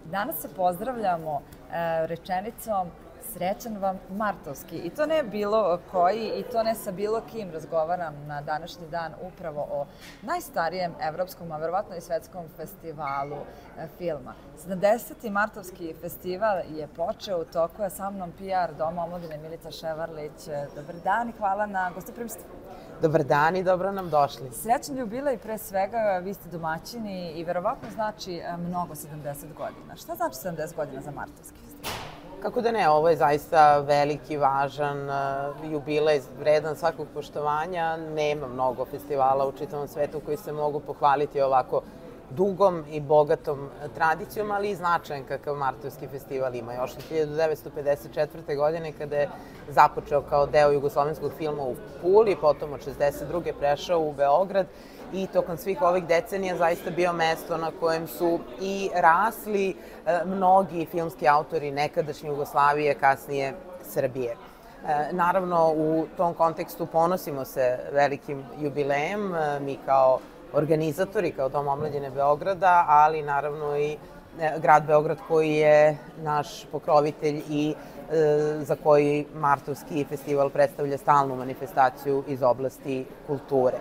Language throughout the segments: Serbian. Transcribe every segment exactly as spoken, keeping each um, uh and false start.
Danas se pozdravljamo e, rečenicom srećan vam Martovski. I to ne bilo koji, i to ne sa bilo kim razgovaram na današnji dan upravo o najstarijem evropskom, a verovatno i svetskom festivalu e, filma. sedamdeseti Martovski festival je počeo, u toku je sa mnom P R Doma omladine Milica Ševarlić. Dobar dan i hvala na gostoprimstvu. Dobar dan i dobro nam došli. Srećan jubilej, pre svega, vi ste domaćini i verovatno znači mnogo sedamdeset godina. Šta znači sedamdeset godina za Martovski festival? Kako da ne, ovo je zaista veliki, važan jubilej, vredan svakog poštovanja. Nema mnogo festivala u čitavom svetu koji se mogu pohvaliti ovako dugom i bogatom tradicijom, ali i značajan kakav Martovski festival ima. Još od hiljadu devetsto pedeset četvrte. godine kada je započeo kao deo jugoslovenskog filma u Puli, potom od šezdeset druge prešao u Beograd i tokom svih ovih decenija zaista bio mesto na kojem su i rasli mnogi filmski autori nekadašnje Jugoslavije, kasnije Srbije. Naravno, u tom kontekstu ponosimo se velikim jubilejem, mi kao organizatori, kao Dom omladine Beograda, ali naravno i grad Beograd koji je naš pokrovitelj i za koji Martovski festival predstavlja stalnu manifestaciju iz oblasti kulture.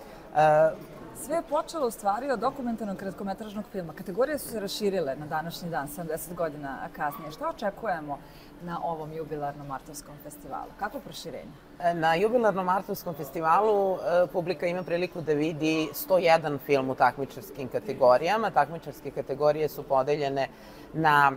Sve je počelo u stvari od dokumentarnog kratkometražnog filma. Kategorije su se raširile na današnji dan, sedamdeset godina kasnije. Šta očekujemo na ovom jubilarnom Martovskom festivalu? Kako proširenje? Na jubilarnom Martovskom festivalu publika ima priliku da vidi sto jedan film u takmičarskim kategorijama. Takmičarske kategorije su podeljene na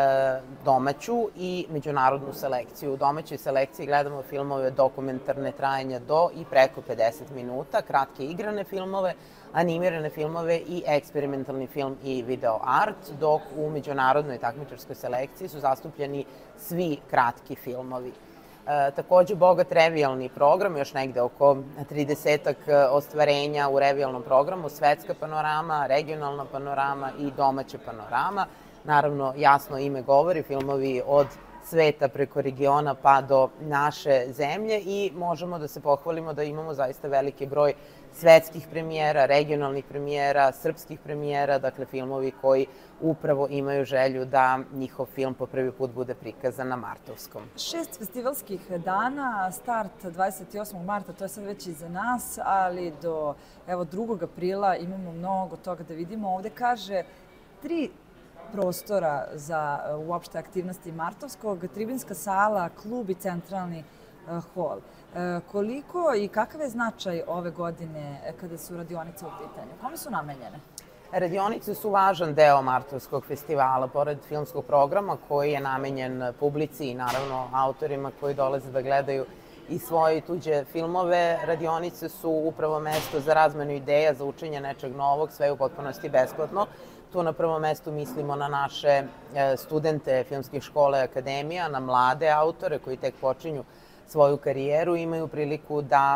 domaću i međunarodnu selekciju. U domaćoj selekciji gledamo filmove dokumentarne trajanja do i preko pedeset minuta, kratke igrane filmove, animirane filmove i eksperimentalni film i video art, dok u međunarodnoj takmičarskoj selekciji su zastupljeni svi kratki filmovi. E, takođe, bogat revijalni program, još negde oko tridesetak ostvarenja u revijalnom programu, svetska panorama, regionalna panorama i domaća panorama. Naravno, jasno ime govori, filmovi od sveta preko regiona pa do naše zemlje i možemo da se pohvalimo da imamo zaista veliki broj svetskih premijera, regionalnih premijera, srpskih premijera, dakle filmovi koji upravo imaju želju da njihov film po prvi put bude prikazan na Martovskom. Šest festivalskih dana, start dvadeset osmog marta, to je sad već iza nas, ali do evo, drugog aprila imamo mnogo toga da vidimo. Ovde kaže tri prostora za uopšte aktivnosti Martovskog, tribinska sala, klub i centralni hol. Koliko i kakav je značaj ove godine kada su radionice u pitanju? Kome su namenjene? Radionice su važan deo Martovskog festivala, pored filmskog programa koji je namenjen publici i naravno autorima koji dolaze da gledaju i svoje i tuđe filmove. Radionice su upravo mesto za razmenu ideja, za učenje nečeg novog, sve u potpunosti besplatno. Tu na prvom mestu mislimo na naše studente filmskih škola i akademija, na mlade autore koji tek počinju svoju karijeru i imaju priliku da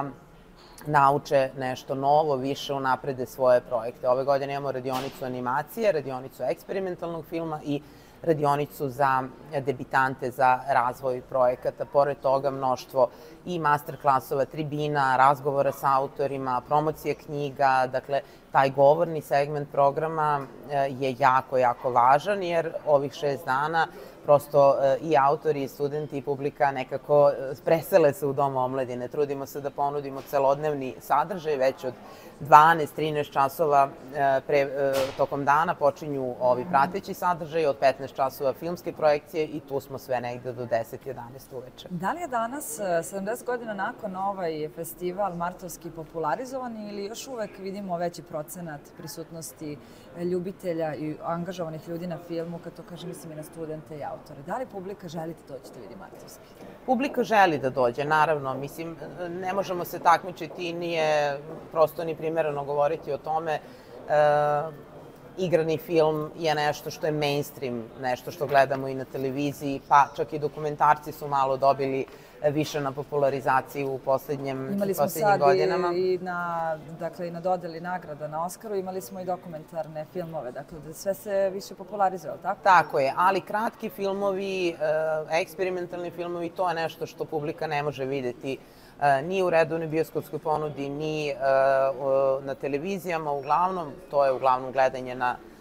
nauče nešto novo, više unaprede svoje projekte. Ove godine imamo radionicu animacije, radionicu eksperimentalnog filma i radionicu za debitante za razvoj projekata. Pored toga mnoštvo i master klasova, tribina, razgovora sa autorima, promocije knjiga. Dakle, taj govorni segment programa je jako, jako važan jer ovih šest dana prosto i autori, i studenti, i publika nekako presele se u Dom omladine. Trudimo se da ponudimo celodnevni sadržaj, već od dvanaest do trinaest časova tokom dana počinju ovi prateći sadržaj, od petnaest časova filmske projekcije i tu smo sve negde do deset do jedanaest uveče. Da li je danas, sedamdeset godina nakon, ovaj festival Martovski popularizovan ili još uvek vidimo veći procenat prisutnosti ljubitelja i angažovanih ljudi na filmu, kad to kažem, mislim i na studente i autore? Da li publika želi da dođe da vidi Martovski? Publika želi da dođe, naravno. Mislim, ne možemo se takmičiti i nije prosto ni primereno govoriti o tome. Igrani film je nešto što je mainstream, nešto što gledamo i na televiziji, pa čak i dokumentarci su malo dobili više na popularizaciji u poslednjim godinama. Imali smo sad i na, dakle, i na dodeli nagrada na Oskaru, imali smo i dokumentarne filmove, dakle, da sve se više popularizuje, tako? Tako je, ali kratki filmovi, eksperimentalni filmovi, to je nešto što publika ne može videti ni u redovnoj bioskopskoj ponudi, ni na televizijama. Uglavnom, to je uglavnom gledanje na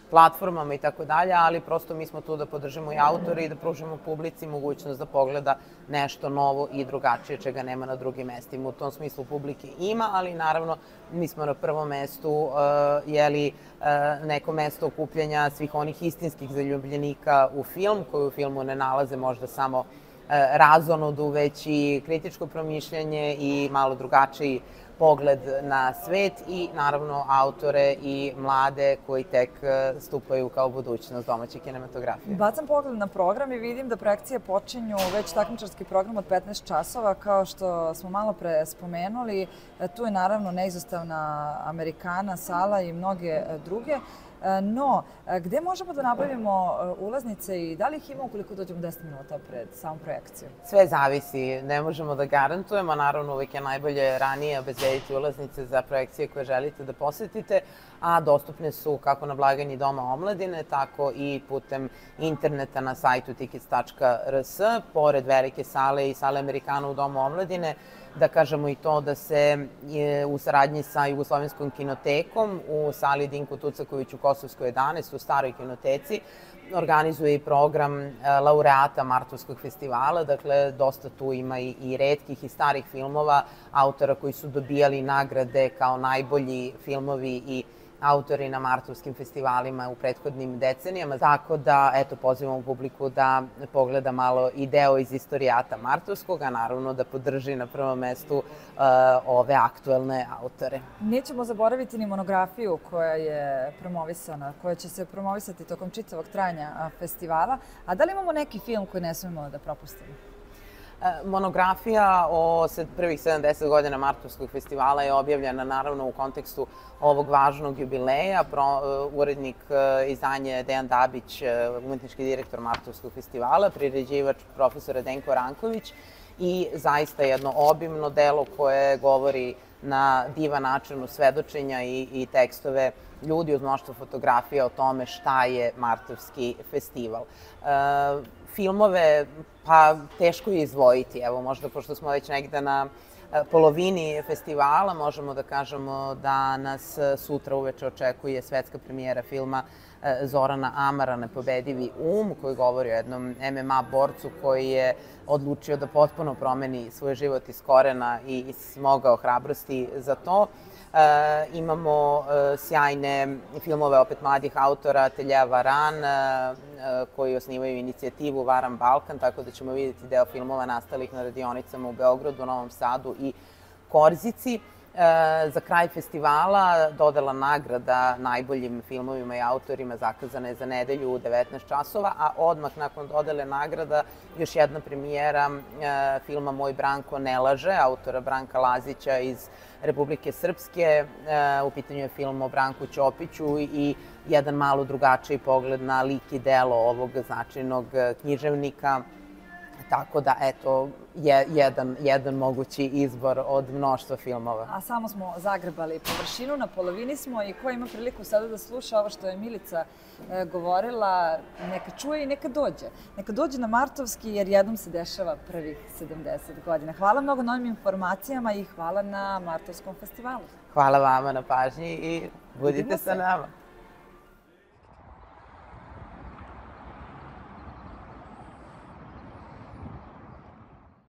platformama i tako dalje, ali prosto mi smo tu da podržimo i autore i da pružimo publici mogućnost da pogleda nešto novo i drugačije, čega nema na drugim mestima. U tom smislu publike ima, ali naravno mi smo na prvom mestu uh, jeli, uh, neko mesto okupljanja svih onih istinskih zaljubljenika u film, koji u filmu ne nalaze možda samo uh, razonodu, već i kritičko promišljanje i malo drugačiji pogled na svet i naravno autore i mlade koji tek stupaju kao budućnost domaće kinematografije. Bacam pogled na program i vidim da projekcije počinju već takmičarski program od petnaest časova, kao što smo malo pre spomenuli. Tu je naravno neizostavna Amerikana, sala i mnoge druge. No, gde možemo da nabavimo ulaznice i da li ih ima ukoliko dođemo deset minuta pred samom projekcijom? Sve zavisi, ne možemo da garantujemo, naravno uvijek je najbolje ranije obezbediti ulaznice za projekcije koje želite da posetite, a dostupne su kako na blagajni Doma omladine, tako i putem interneta na sajtu tickets tačka r s. Pored velike sale i sale Amerikana u Domu omladine, da kažemo i to da se u saradnji sa Jugoslovenskom kinotekom u sali Dinko Tucaković u Kosovskoj jedanaest u staroj kinoteci organizuje i program laureata Martovskog festivala. Dakle, dosta tu ima i, i retkih i starih filmova, autora koji su dobijali nagrade kao najbolji filmovi i autori na martovskim festivalima u prethodnim decenijama. Tako da, eto, pozivamo publiku da pogleda malo i deo iz istorijata martovskog, a naravno da podrži na prvom mestu uh, ove aktuelne autore. Nećemo zaboraviti ni monografiju koja je promovisana, koja će se promovisati tokom čitavog trajanja festivala. A da li imamo neki film koji ne smemo da propustimo? Monografija o prvih sedamdeset godina Martovskog festivala je objavljena naravno u kontekstu ovog važnog jubileja. Urednik izdanja Dejan Dabić, umetnički direktor Martovskog festivala, priređivač profesor Denko Ranković i zaista jedno obimno delo koje govori na divan način u svedočenja i, i tekstove ljudi uz mnoštvo fotografija o tome šta je Martovski festival. E, filmove, pa teško je izdvojiti. Evo, možda pošto smo već negde na polovini festivala, možemo da kažemo da nas sutra uveče očekuje svetska premijera filma Zorana Amara Nepobedivi um, koji govori o jednom em em a borcu koji je odlučio da potpuno promeni svoj život iz korena i smogao hrabrosti za to. E, imamo e, sjajne filmove opet mladih autora, Telja Varan, e, koji osnivaju inicijativu Varan Balkan, tako da ćemo vidjeti deo filmova nastalih na radionicama u Beogradu, Novom Sadu i Korzici. E, za kraj festivala dodela nagrada najboljim filmovima i autorima zakazana je za nedelju u devetnaest časova, a odmah nakon dodele nagrada još jedna premijera e, filma Moj Branko ne laže, autora Branka Lazića iz Republike Srpske. E, u pitanju je film o Branku Ćopiću i jedan malo drugačiji pogled na lik i delo ovog značajnog književnika. Tako da, eto, je jedan, jedan mogući izbor od mnoštva filmova. A samo smo zagrebali površinu, na polovini smo i ko ima priliku sada da sluša ovo što je Milica e, govorila, neka čuje i neka dođe. Neka dođe na Martovski jer jednom se dešava prvih sedamdeset godina. Hvala mnogo novim informacijama i hvala na Martovskom festivalu. Hvala vama na pažnji i budite sa nama.